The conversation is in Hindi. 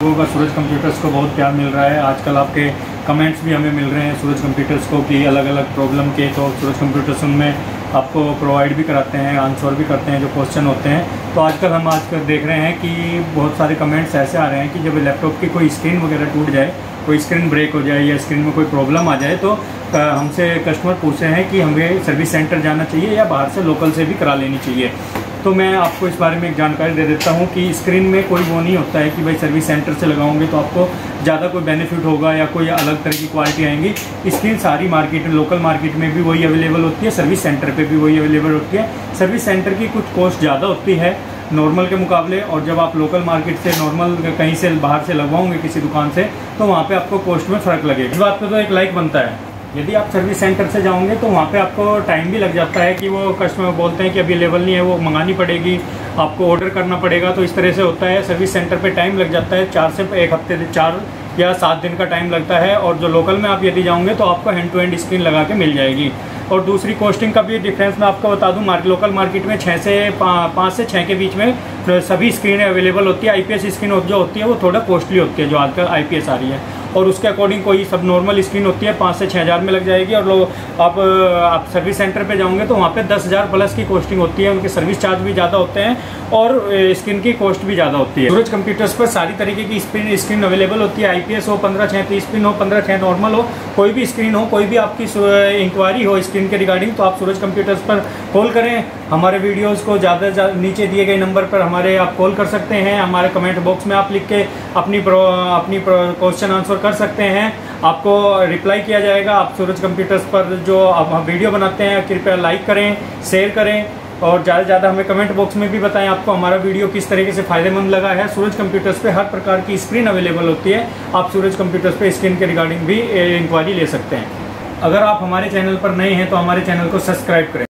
लोगों का सूरज कंप्यूटर्स को बहुत प्यार मिल रहा है। आजकल आपके कमेंट्स भी हमें मिल रहे हैं सूरज कंप्यूटर्स को कि अलग अलग प्रॉब्लम के, तो सूरज कंप्यूटर्स उनमें आपको प्रोवाइड भी कराते हैं, आंसर भी करते हैं जो क्वेश्चन होते हैं। तो आजकल देख रहे हैं कि बहुत सारे कमेंट्स ऐसे आ रहे हैं कि जब लैपटॉप की कोई स्क्रीन वगैरह टूट जाए, कोई स्क्रीन ब्रेक हो जाए या स्क्रीन में कोई प्रॉब्लम आ जाए, तो हमसे कस्टमर पूछ रहे हैं कि हमें सर्विस सेंटर जाना चाहिए या बाहर से लोकल से भी करा लेनी चाहिए। तो मैं आपको इस बारे में एक जानकारी दे देता हूं कि स्क्रीन में कोई वो नहीं होता है कि भाई सर्विस सेंटर से लगाओगे तो आपको ज़्यादा कोई बेनिफिट होगा या कोई अलग तरह की क्वालिटी आएंगी। स्क्रीन सारी मार्केट में, लोकल मार्केट में भी वही अवेलेबल होती है, सर्विस सेंटर पे भी वही अवेलेबल होती है। सर्विस सेंटर की कुछ कॉस्ट ज़्यादा होती है नॉर्मल के मुकाबले, और जब आप लोकल मार्केट से नॉर्मल कहीं से बाहर से लगवाओगे किसी दुकान से, तो वहाँ पे आपको कॉस्ट में फ़र्क लगेगा। इस बात पे तो एक लाइक बनता है। यदि आप सर्विस सेंटर से जाओगे तो वहाँ पे आपको टाइम भी लग जाता है कि वो कस्टमर बोलते हैं कि अभी अवेलेबल नहीं है, वो मंगानी पड़ेगी, आपको ऑर्डर करना पड़ेगा। तो इस तरह से होता है, सर्विस सेंटर पे टाइम लग जाता है, 4 से 1 हफ्ते, 4 या 7 दिन का टाइम लगता है। और जो लोकल में आप यदि जाओगे तो आपको हैंड टू हैंड स्क्रीन लगा के मिल जाएगी। और दूसरी कॉस्टिंग का भी डिफरेंस मैं आपको बता दूं, लोकल मार्केट में 5 से 6 के बीच में सभी स्क्रीनें अवेलेबल होती है। आईपीएस स्क्रीन जो होती है वो थोड़ा कॉस्टली होती है, जो आजकल आईपीएस आ रही है, और उसके अकॉर्डिंग कोई सब नॉर्मल स्क्रीन होती है 5 से 6 हज़ार में लग जाएगी। और लोग आप सर्विस सेंटर पे जाओगे तो वहाँ पे 10,000 प्लस की कॉस्टिंग होती है। उनके सर्विस चार्ज भी ज़्यादा होते हैं और स्क्रीन की कॉस्ट भी ज़्यादा होती है। सूरज कंप्यूटर्स पर सारी तरीके की स्क्रीन अवेलेबल होती है। आईपीएस हो, 15:6 स्क्रीन हो, 15:6 नॉर्मल हो, कोई भी स्क्रीन हो, कोई भी आपकी इंक्वायरी हो स्क्रीन के रिगार्डिंग, तो आप सूरज कंप्यूटर्स पर कॉल करें। हमारे वीडियोज़ को ज़्यादा नीचे दिए गए नंबर पर हमारे आप कॉल कर सकते हैं। हमारे कमेंट बॉक्स में आप लिख के अपनी क्वेश्चन आंसर कर सकते हैं, आपको रिप्लाई किया जाएगा। आप सूरज कंप्यूटर्स पर जो आप वीडियो बनाते हैं कृपया लाइक करें, शेयर करें, और ज़्यादा से ज़्यादा हमें कमेंट बॉक्स में भी बताएं आपको हमारा वीडियो किस तरीके से फ़ायदेमंद लगा है। सूरज कंप्यूटर्स पे हर प्रकार की स्क्रीन अवेलेबल होती है। आप सूरज कंप्यूटर्स पे स्क्रीन के रिगार्डिंग भी इंक्वायरी ले सकते हैं। अगर आप हमारे चैनल पर नए हैं तो हमारे चैनल को सब्सक्राइब करें।